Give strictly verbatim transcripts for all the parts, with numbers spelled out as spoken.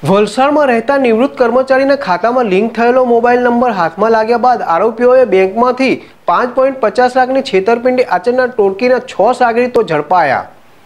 વલસાડમાં રહેતા નિવૃત્ત કર્મચારીના ખાતામાં લિંક થયેલો મોબાઈલ નંબર હાથમાં લાગ્યા બાદ આરોપીઓએ બેંકમાંથી પાંચ પોઈન્ટ પચાસ લાખની છેતરપિંડી આચરનાર ટોળકીના છ સાગરીતો ઝડપાયા।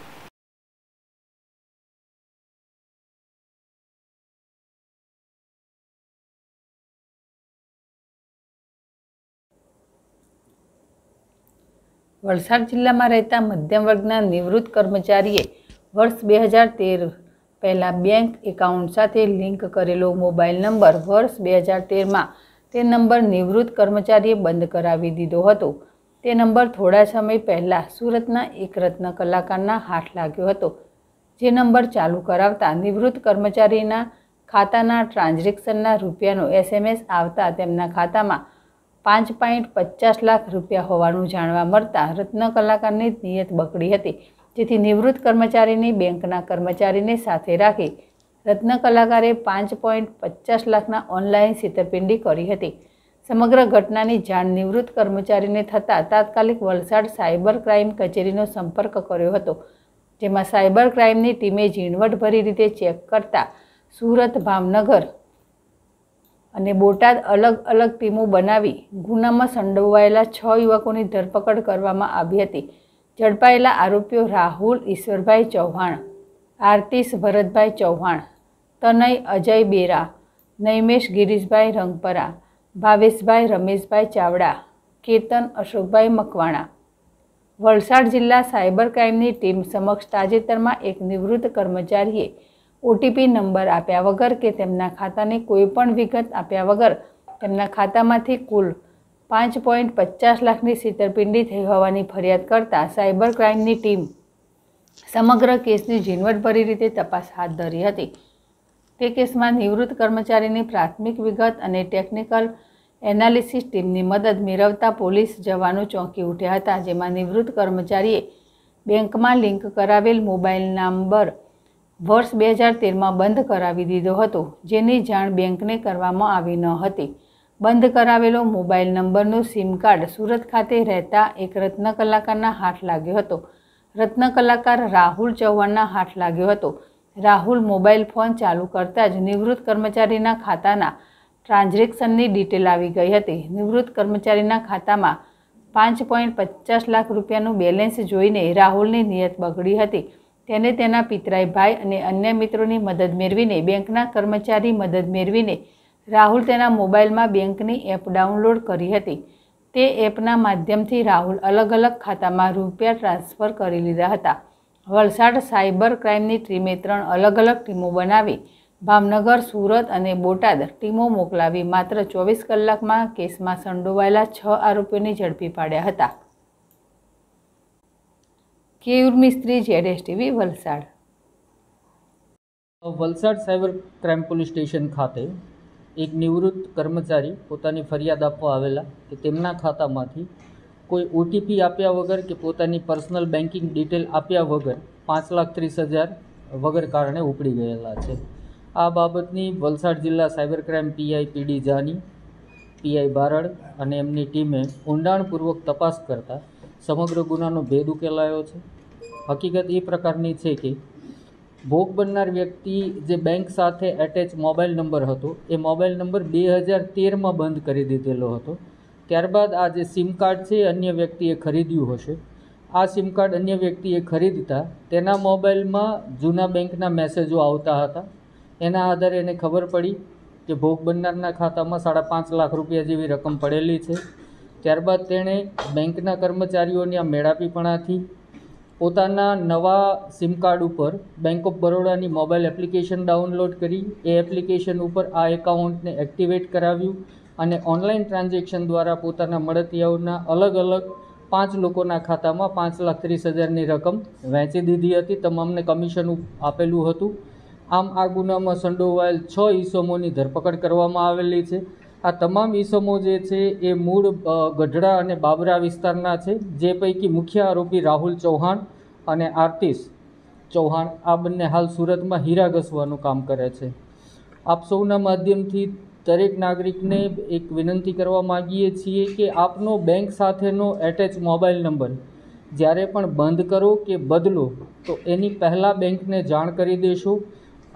વલસાડ જિલ્લામાં રહેતા મધ્યમ વર્ગના નિવૃત્ત કર્મચારીએ વર્ષ બે હજાર તેર પહેલાં બેંક એકાઉન્ટ સાથે લિંક કરેલો મોબાઈલ નંબર વર્ષ બે હજાર તેરમાં તે નંબર નિવૃત્ત કર્મચારીએ બંધ કરાવી દીધો હતો। તે નંબર થોડા સમય પહેલાં સુરતના એક રત્ન કલાકારના હાથ લાગ્યો હતો, જે નંબર ચાલુ કરાવતા નિવૃત્ત કર્મચારીના ખાતાના ટ્રાન્ઝેક્શનના રૂપિયાનો એસએમએસ આવતા તેમના ખાતામાં પાંચ પોઈન્ટ પચાસ લાખ રૂપિયા હોવાનું જાણવા મળતા રત્ન કલાકારની નિયત બગડી હતી, જેથી નિવૃત્ત કર્મચારીની બેંકના કર્મચારીને સાથે રાખી રત્ન કલાકારે પાંચ પોઈન્ટ પચાસ લાખના ઓનલાઈન છેતરપિંડી કરી હતી। સમગ્ર ઘટનાની જાણ નિવૃત્ત કર્મચારીને થતાં તાત્કાલિક વલસાડ સાયબર ક્રાઇમ કચેરીનો સંપર્ક કર્યો હતો, જેમાં સાયબર ક્રાઇમની ટીમે ઝીણવટભરી રીતે ચેક કરતા સુરત, ભાવનગર અને બોટાદ અલગ અલગ ટીમો બનાવી ગુનામાં સંડોવાયેલા છ યુવકોની ધરપકડ કરવામાં આવી હતી। ઝડપાયેલા આરોપીઓ રાહુલ ઈશ્વરભાઈ ચૌહાણ, આરતીશ ભરતભાઈ ચૌહાણ, તનય અજય બેરા, નૈમેશ ગિરીશભાઈ રંગપરા, ભાવેશભાઈ રમેશભાઈ ચાવડા, કેતન અશોકભાઈ મકવાણા। વલસાડ જિલ્લા સાયબર ક્રાઇમની ટીમ સમક્ષ તાજેતરમાં એક નિવૃત્ત કર્મચારીએ ઓટીપી નંબર આપ્યા વગર કે તેમના ખાતાની કોઈપણ વિગત આપ્યા વગર તેમના ખાતામાંથી કુલ પાંચ પોઈન્ટ પચાસ લાખની છેતરપિંડી થઈ હોવાની ફરિયાદ કરતા સાયબર ક્રાઇમની ટીમ સમગ્ર કેસની ઝીણવટભરી રીતે તપાસ હાથ ધરી હતી। તે કેસમાં નિવૃત્ત કર્મચારીની પ્રાથમિક વિગત અને ટેકનિકલ એનાલિસિસ ટીમની મદદ મેળવતા પોલીસ જવાનો ચોંકી ઉઠ્યા હતા, જેમાં નિવૃત્ત કર્મચારીએ બેંકમાં લિંક કરાવેલ મોબાઈલ નંબર વર્ષ બે હજાર તેરમાં બંધ કરાવી દીધો હતો, જેની જાણ બેંકને કરવામાં આવી ન હતી। બંધ કરાવેલો મોબાઈલ નંબરનો સિમ કાર્ડ સુરત ખાતે રહેતા એક રત્ન કલાકારના હાથ લાગ્યો હતો। રત્ન કલાકાર રાહુલ ચૌહાણના હાથ લાગ્યો હતો। રાહુલ મોબાઈલ ફોન ચાલુ કરતાં જ નિવૃત્ત કર્મચારીના ખાતાના ટ્રાન્ઝેક્શનની ડિટેલ આવી ગઈ હતી। નિવૃત્ત કર્મચારીના ખાતામાં પાંચ પોઈન્ટ પચાસ લાખ રૂપિયાનું બેલેન્સ જોઈને રાહુલની નિયત બગડી હતી। તેને તેના પિતરાઈ ભાઈ અને અન્ય મિત્રોની મદદ મેળવીને બેંકના કર્મચારી મદદ મેળવીને રાહુલ તેના મોબાઈલમાં બેંકની એપ ડાઉનલોડ કરી હતી। તે એપના માધ્યમથી રાહુલ અલગ અલગ ખાતામાં રૂપિયા ટ્રાન્સફર કરી લીધા હતા। વલસાડ સાયબર ક્રાઇમની ટીમે ત્રણ અલગ અલગ ટીમો બનાવી ભાવનગર, સુરત અને બોટાદ ટીમો મોકલાવી માત્ર ચોવીસ કલાકમાં કેસમાં સંડોવાયેલા છ આરોપીઓને ઝડપી પાડ્યા હતા। કેયુર મિસ્ત્રી, જેડેશ ટીવી, Valsad. Valsad cyber crime police station ખાતે એક નિવૃત્ત કર્મચારી પોતાની ફરિયાદ આપવા આવેલા કે તેમના ખાતામાંથી કોઈ ઓટીપી આપ્યા વગર કે પોતાની પર્સનલ બેન્કિંગ ડિટેલ આપ્યા વગર પાંચ લાખ ત્રીસ હજાર વગર કારણે ઉપડી ગયેલા છે। આ બાબતની વલસાડ જિલ્લા cyber crime PI PD Jani, PI Barad અને એમની ટીમે ઊંડાણપૂર્વક તપાસ કરતા સમગ્ર ગુનાનો ભેદ ઉકેલાયો છે। હકીકત એ પ્રકારની છે કે ભોગ બનનાર વ્યક્તિ જે બેંક સાથે એટેચ મોબાઈલ નંબર હતો એ મોબાઈલ નંબર બે હજાર તેરમાં બંધ કરી દીધેલો હતો। ત્યારબાદ આ જે સિમ કાર્ડ છે અન્ય વ્યક્તિએ ખરીદ્યું હશે। આ સિમ કાર્ડ અન્ય વ્યક્તિએ ખરીદતા તેના મોબાઈલમાં જૂના બેંકના મેસેજો આવતા હતા। એના આધારે એને ખબર પડી કે ભોગ બનનારના ખાતામાં સાડા પાંચ લાખ રૂપિયા જેવી રકમ પડેલી છે। ત્યારબાદ તેણે બેંકના કર્મચારીઓની આ મેળાપીપણાથી પોતાના નવા સિમ કાર્ડ ઉપર બેંક ઓફ બરોડાની મોબાઈલ એપ્લિકેશન ડાઉનલોડ કરી એ એપ્લિકેશન ઉપર આ એકાઉન્ટને એક્ટિવેટ કરાવ્યું અને ઓનલાઈન ટ્રાન્ઝેક્શન દ્વારા પોતાના મળતિયાઓના અલગ અલગ પાંચ લોકોના ખાતામાં પાંચ લાખ ત્રીસ હજારની રકમ વહેંચી દીધી હતી। તમામને કમિશન આપેલું હતું। આમ આ ગુનામાં સંડોવાયેલ છ ઈસમોની ધરપકડ કરવામાં આવેલી છે। આ તમામ ઈસમો જે છે એ મૂળ ગઢડા અને બાબરા વિસ્તારના છે, જે પૈકી મુખ્ય આરોપી રાહુલ ચૌહાણ અને આરતીશ ચૌહાણ આ બંને હાલ સુરતમાં હીરા ઘસવાનું કામ કરે છે। આપ સૌના માધ્યમથી દરેક નાગરિકને એક વિનંતી કરવા માગીએ છીએ કે આપનો બેંક સાથેનો એટેચ મોબાઈલ નંબર જ્યારે પણ બંધ કરો કે બદલો તો એની પહેલાં બેંકને જાણ કરી દેશો।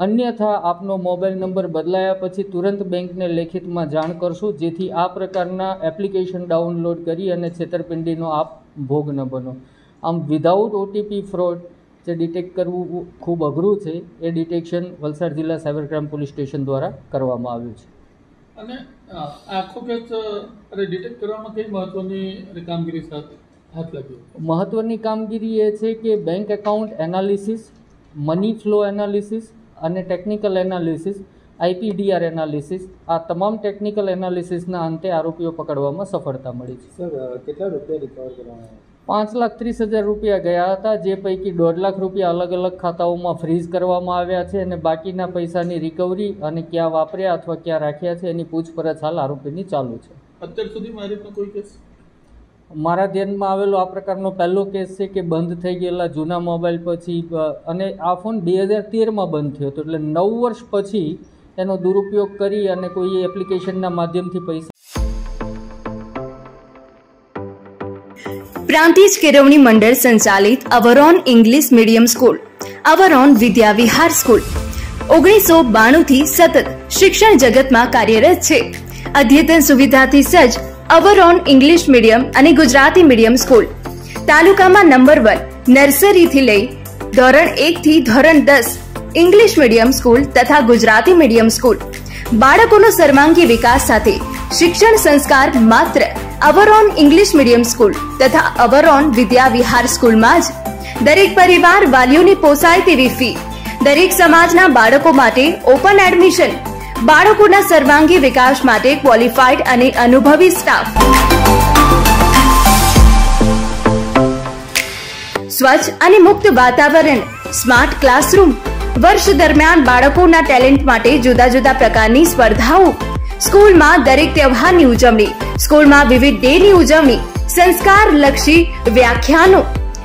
અન્યથા આપનો મોબાઈલ નંબર બદલાયા પછી તુરંત બેંકને લેખિતમાં જાણ કરશું, જેથી આ પ્રકારના એપ્લિકેશન ડાઉનલોડ કરી અને છેતરપિંડીનો આપ ભોગ ન બનો. આમ વિધાઉટ ઓટીપી ફ્રોડ જે ડિટેક્ટ કરવું ખૂબ અઘરું છે, એ ડિટેક્શન વલસાડ જિલ્લા સાયબર ક્રાઇમ પોલીસ સ્ટેશન દ્વારા કરવામાં આવ્યું છે. અને આખો કેસ ડિટેક્ટ કરવામાં કઈ મહત્વની કામગીરી સાથે હાથ લાગ્યો? મહત્વની કામગીરી એ છે કે bank account analysis, money flow analysis અને ટેકનિકલ એનાલિસિસ, આઈપીડીઆર એનાલિસિસ, આ તમામ ટેકનિકલ એનાલિસિસના અંતે આરોપીઓ પકડવામાં સફળતા મળી છે. સર, કેટલા રૂપિયા રિકવર કરવામાં આવ્યા? પાંચ લાખ ત્રીસ હજાર રૂપિયા ગયા હતા, જે પૈકી દોઢ લાખ રૂપિયા અલગ અલગ ખાતાઓમાં ફ્રીઝ કરવામાં આવ્યા છે અને બાકીના પૈસાની રિકવરી અને ક્યાં વાપર્યા અથવા ક્યાં રાખ્યા છે એની પૂછપરછ હાલ આરોપીની ચાલુ છે. અત્યાર સુધીમાં આ રીતનો કોઈ કેસ મારા ધ્યાનમાં આવેલો આ પ્રકારનો પહેલો કેસ છે કે બંધ થઈ ગયેલા જૂના મોબાઈલ પછી, અને આ ફોન બે હજાર તેરમાં બંધ થયો હતો, એટલે નવ વર્ષ પછી એનો દુરુપયોગ કરી અને કોઈ એપ્લિકેશનના માધ્યમથી પૈસા. પ્રાંતિજ કેળવણી મંડળ સંચાલિત our own English medium school, our own Vidya Vihar school ઓગણીસો બાણું થી સતત શિક્ષણ જગતમાં કાર્યરત છે. અદ્યતન સુવિધાથી સજ્જ અવરોન ઇંગ્લિશ મીડિયમ અને ગુજરાતી મીડિયમ સ્કૂલ તાલુકામાં નંબર વન, નર્સરીથી લઈ ધોરણ એક થી ધોરણ દસ ઇંગ્લિશ મીડિયમ સ્કૂલ તથા ગુજરાતી મીડિયમ સ્કૂલ. બાળકોનો સર્વાંગી વિકાસ સાથે શિક્ષણ સંસ્કાર માત્ર અવરોન ઇંગ્લિશ મીડિયમ સ્કૂલ તથા અવરોન વિદ્યા વિહાર સ્કૂલમાં જ. દરેક પરિવાર વાલીઓની પોસાય તેવી ફી, દરેક સમાજના બાળકો માટે ઓપન એડમિશન, બાળકોના સર્વાંગી વિકાસ માટે ક્વોલિફાઈડ અને અનુભવી સ્ટાફ, સ્વચ્છ અને મુક્ત વાતાવરણ, સ્માર્ટ ક્લાસરૂમ. વર્ષ દરમિયાન બાળકોના ટેલેન્ટ માટે જુદા જુદા પ્રકારની સ્પર્ધાઓ, સ્કૂલમાં દરેક તહેવારની ઉજવણી, સ્કૂલમાં વિવિધ ડેની ઉજવણી, સંસ્કારલક્ષી વ્યાખ્યાનો,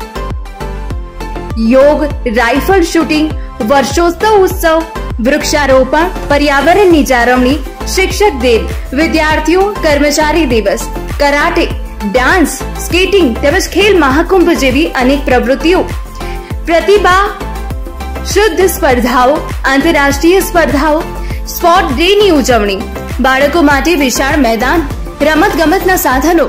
યોગ, રાઇફલ શૂટિંગ, વર્ષોત્સવ ઉત્સવ, વૃક્ષારોપણ, પર્યાવરણની જાળવણી, શિક્ષક દિન, વિદ્યાર્થીઓ કર્મચારી દિવસ, કરાટે, ડાન્સ, સ્કેટિંગ તેમજ ખેલ મહાકુંભ જેવી અનેક પ્રવૃત્તિઓ, પ્રતિભા શુદ્ધ સ્પર્ધાઓ, આંતરરાષ્ટ્રીય સ્પર્ધાઓ, સ્પોર્ટ ડેની ઉજવણી, બાળકો માટે વિશાળ મેદાન, રમત ગમતના સાધનો.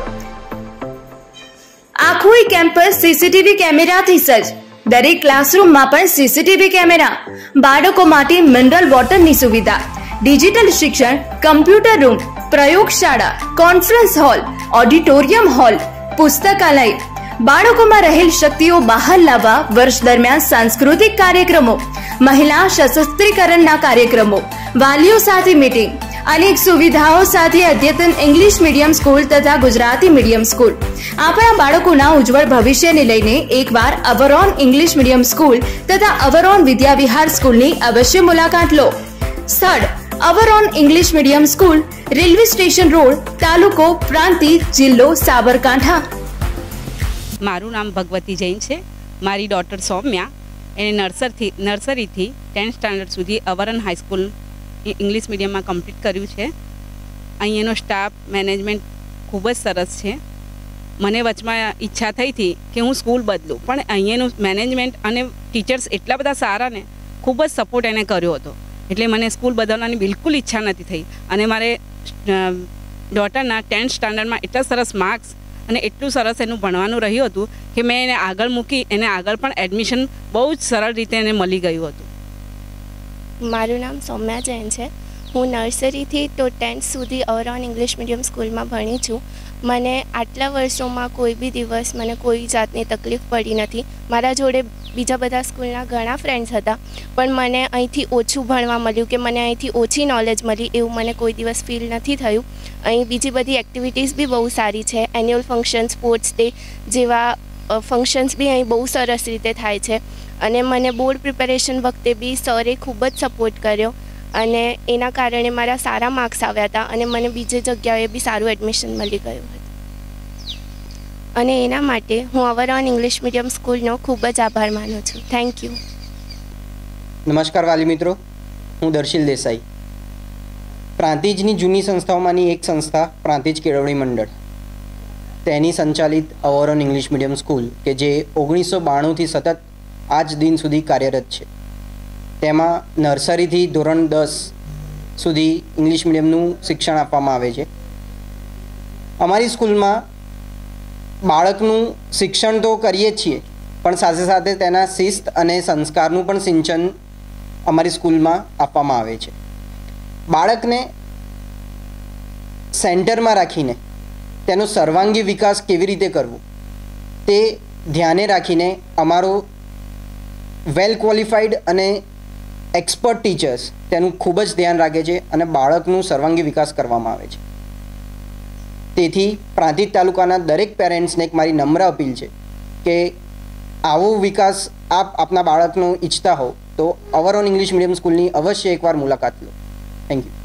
આખું કેમ્પસ સીસીટીવી કેમેરાથી સજ્જ, દરેક ક્લાસરૂમમાં પણ સીસીટીવી કેમેરા, બાળકો માટે મિનરલ વોટરની સુવિધા, ડિજિટલ શિક્ષણ, કમ્પ્યુટર રૂમ, પ્રયોગશાળા, કોન્ફરન્સ હોલ, ઓડિટોરિયમ હોલ, પુસ્તકાલય. બાળકોમાં રહેલ શક્તિઓ બહાર લાવવા વર્ષ દરમિયાન સાંસ્કૃતિક કાર્યક્રમો, મહિલા સશક્તિકરણના કાર્યક્રમો, વાલીઓ સાથે મીટિંગ, અનેક સુવિધાઓ સાથે અદ્યતન ઇંગ્લિશ મીડિયમ સ્કૂલ તથા ગુજરાતી મીડિયમ સ્કૂલ. આપણા બાળકોના ઉજ્જવળ ભવિષ્યને લઈને એકવાર અવરોન ઇંગ્લિશ મીડિયમ સ્કૂલ તથા અવરોન વિદ્યા વિહાર સ્કૂલની અવશ્ય મુલાકાત લો. સ્થળ our own English medium school, railway station road, તાલુકો પ્રાંતિજ, જિલ્લો સાબરકાંઠા. મારું નામ ભગવતી જૈન છે. મારી ડોટર સૌમ્યા, એને નર્સરીથી નર્સરીથી ટેન્થ સ્ટાન્ડર્ડ સુધી અવરોન હાઈસ્કૂલ ઇંગ્લિશ મીડિયમમાં કમ્પ્લીટ કર્યું છે. અહીંયાનો સ્ટાફ મેનેજમેન્ટ ખૂબ જ સરસ છે. મને વચમાં ઈચ્છા થઈ હતી કે હું સ્કૂલ બદલું, પણ અહીંયાનું મેનેજમેન્ટ અને ટીચર્સ એટલા બધા સારા ને ખૂબ જ સપોર્ટ એને કર્યો હતો, એટલે મને સ્કૂલ બદલવાની બિલકુલ ઈચ્છા નથી થઈ. અને મારે ડોટરના ટેન્થ સ્ટાન્ડર્ડમાં એટલા સરસ માર્ક્સ અને એટલું સરસ એનું ભણવાનું રહ્યું હતું કે મેં એને આગળ મૂકી, એને આગળ પણ એડમિશન બહુ જ સરળ રીતે એને મળી ગયું હતું. મારું નામ સૌમ્યા જૈન છે. હું નર્સરીથી તો ટેન્થ સુધી અવરોન ઇંગ્લિશ મીડિયમ સ્કૂલમાં ભણી છું. મને આટલા વર્ષોમાં કોઈ બી દિવસ મને કોઈ જાતની તકલીફ પડી નથી. મારા જોડે બીજા બધા સ્કૂલના ઘણા ફ્રેન્ડ્સ હતા, પણ મને અહીંથી ઓછું ભણવા મળ્યું કે મને અહીંથી ઓછી નોલેજ મળી એવું મને કોઈ દિવસ ફીલ નથી થયું. અહીં બીજી બધી એક્ટિવિટીઝ બી બહુ સારી છે. એન્યુઅલ ફંક્શન, સ્પોર્ટ્સ ડે જેવા ફંક્શન્સ બી અહીં બહુ સરસ રીતે થાય છે. અને મને બોર્ડ પ્રિપેરેશન વખતે બી સરે ખૂબ જ સપોર્ટ કર્યો અને એના કારણે મારા સારા માર્ક્સ આવ્યા હતા અને મને બીજી જગ્યાએ બી સારું એડમિશન મળી ગયું હતું. અને એના માટે હું અવરોન ઇંગ્લિશ મીડિયમ સ્કૂલનો ખૂબ જ આભાર માનું છું. Thank you. નમસ્કાર વાલી મિત્રો, હું દર્શિલ દેસાઈ. પ્રાંતિજની જૂની સંસ્થાઓમાંની એક સંસ્થા પ્રાંતિજ કેળવણી મંડળ, તેની સંચાલિત અવરોન ઇંગ્લિશ મીડિયમ સ્કૂલ કે જે ઓગણીસો બાણુંથી સતત આજ દિન સુધી કાર્યરત છે. તેમાં નર્સરીથી ધોરણ દસ સુધી ઇંગ્લિશ મીડિયમનું શિક્ષણ આપવામાં આવે છે. અમારી સ્કૂલમાં બાળકનું શિક્ષણ તો કરીએ જ છીએ, પણ સાથે સાથે તેના શિસ્ત અને સંસ્કારનું પણ સિંચન અમારી સ્કૂલમાં આપવામાં આવે છે. બાળકને સેન્ટરમાં રાખીને તેનો સર્વાંગી વિકાસ કેવી રીતે કરવો તે ધ્યાને રાખીને અમારો વેલ ક્વોલિફાઈડ અને એક્સપર્ટ ટીચર્સ તેનું ખૂબ જ ધ્યાન રાખે છે અને બાળકનું સર્વાંગી વિકાસ કરવામાં આવે છે. તેથી પ્રાંતિજ તાલુકાના દરેક પેરેન્ટ્સને એક મારી નમ્ર અપીલ છે કે આવો વિકાસ આપ આપના બાળકનો ઈચ્છતા હો તો અવર ઓન ઇંગ્લિશ મીડિયમ સ્કૂલની અવશ્ય એકવાર મુલાકાત લો. Thank you.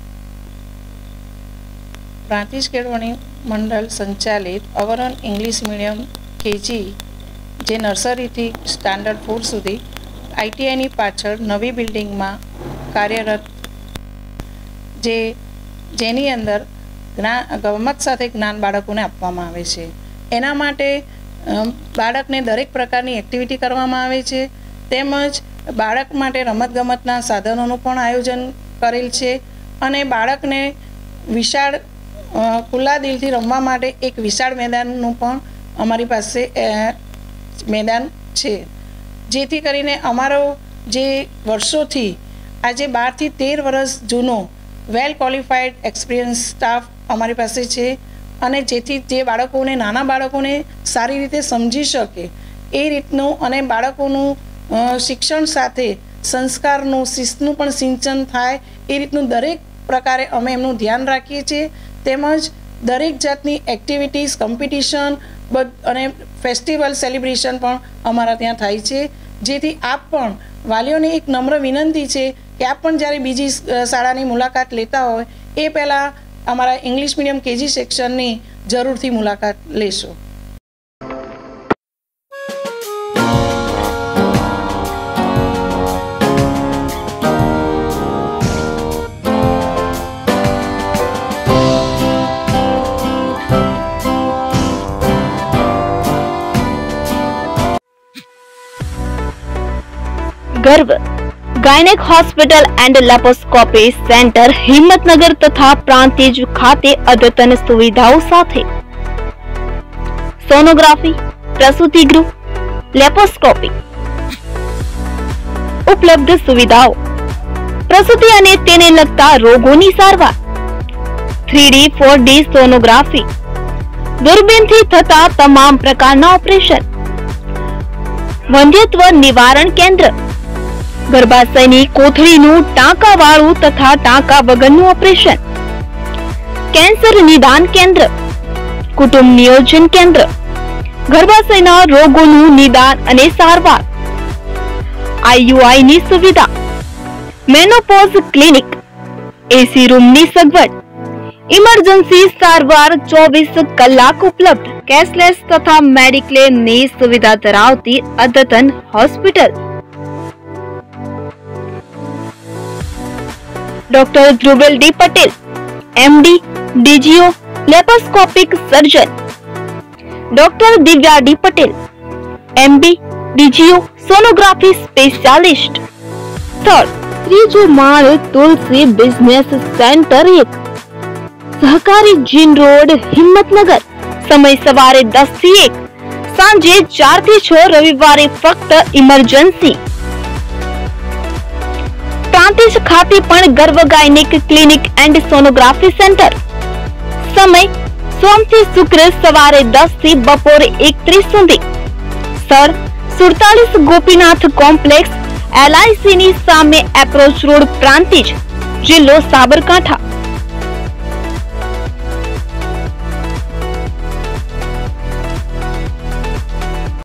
પ્રાંતિજ કેળવણી મંડળ સંચાલિત our own English medium KG જે નર્સરીથી સ્ટાન્ડર્ડ ફોર સુધી આઈટીઆઈની પાછળ નવી બિલ્ડિંગમાં કાર્યરત, જે જેની અંદર જ્ઞાન ગમત સાથે જ્ઞાન બાળકોને આપવામાં આવે છે. એના માટે બાળકને દરેક પ્રકારની એક્ટિવિટી કરવામાં આવે છે, તેમજ બાળક માટે રમતગમતના સાધનોનું પણ આયોજન કરેલ છે અને બાળકને વિશાળ ખુલ્લા દિલથી રમવા માટે એક વિશાળ મેદાનનું પણ અમારી પાસે મેદાન છે, જેથી કરીને અમારો જે વર્ષોથી આજે બારથી તેર વર્ષ જૂનો વેલ ક્વોલિફાઈડ એક્સપિરિયન્સ સ્ટાફ અમારી પાસે છે અને જેથી જે બાળકોને નાના બાળકોને સારી રીતે સમજી શકે એ રીતનું અને બાળકોનું શિક્ષણ સાથે સંસ્કારનું શિસ્તનું પણ સિંચન થાય એ રીતનું દરેક પ્રકારે અમે એમનું ધ્યાન રાખીએ છીએ. તેમજ દરેક જાતની એક્ટિવિટીઝ, કોમ્પિટિશન અને ફેસ્ટિવલ સેલિબ્રેશન પણ અમારા ત્યાં થાય છે, જેથી આપ પણ વાલીઓને એક નમ્ર વિનંતી છે કે આપ પણ જ્યારે બીજી શાળાની મુલાકાત લેતા હોય એ પહેલાં અમારા ઇંગ્લિશ મીડિયમ કેજી સેક્શનની જરૂરથી મુલાકાત લેશો. Garv gynaec hospital and laparoscopy centre Himmatnagar तथा प्रांतिज खाते अद्यतन सुविधाओं साथे सोनोग्राफी, प्रसूति गृह, लेप्रोस्कोपी उपलब्ध सुविधाओं, प्रसूति अने तेने लगता रोगोनी सारवार, three D four D sonography, दूरबीन थी थता तमाम प्रकारना ऑपरेशन, वंध्यत्व निवारण केंद्र, गर्भाशयनी कोथळीनुं टांकावाळुं तथा टांका वगरनुं ऑपरेशन, कैंसर निदान केंद्र, कुटुंब नियोजन केंद्र, गर्भाशयना रोगोनुं निदान अने सारवार, आईयूआई नी सुविधा, मेनोपॉज क्लिनिक, एसी रूम नी सगवड, इमरजन्सी सारवार चौबीस कलाक उपलब्ध, कैशलेस तथा मेडिक्लेम नी सुविधा धरावती अद्यतन hospital. Doctor Dhruvel D Patel, MD, DGO, laparoscopic surgeon. Doctor Divya D Patel, MD, DGO, sonography specialist. Third त्रीजो माळ तुलसी बिजनेस सेंटर एक, सहकारी जीन रोड, हिम्मतनगर. समय सवारे दस थी एक, सांजे चार थी छ, रविवारे फक्त इमरजन्सी. प्रांतिज खाते पण Garv gynaec clinic and sonography centre. समय सोम थी शुक्र सवारे दस थी बपोरे एक त्रीस सुधी. सर सुड़तालीस गोपीनाथ कॉम्प्लेक्स, एलआईसी नी सामे एप्रोच रोड, प्रांतिज, जिल्लो साबरकांठा.